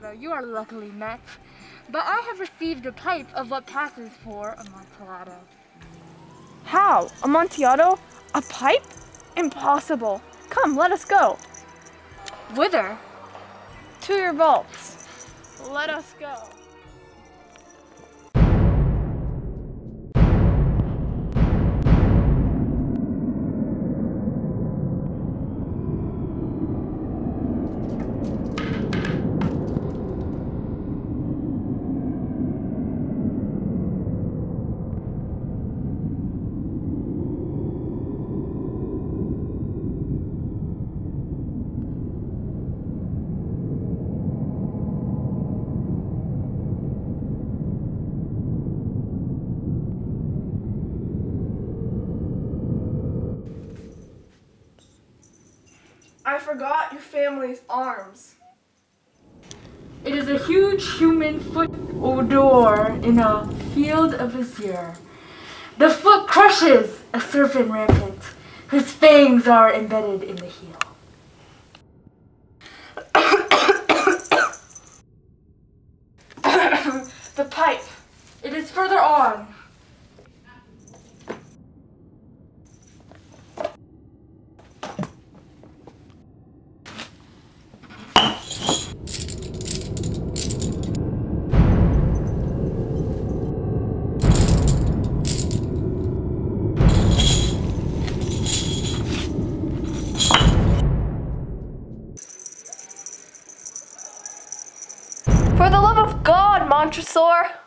Amontillado, you are luckily met. But I have received a pipe of what passes for Amontillado. How? Amontillado? A pipe? Impossible. Come, let us go. Whither? To your vaults. Let us go. I forgot your family's arms. It is a huge human foot odor in a field of azure. The foot crushes a serpent rampant, whose fangs are embedded in the heel. The pipe. It is further on. For the love of God, Montresor!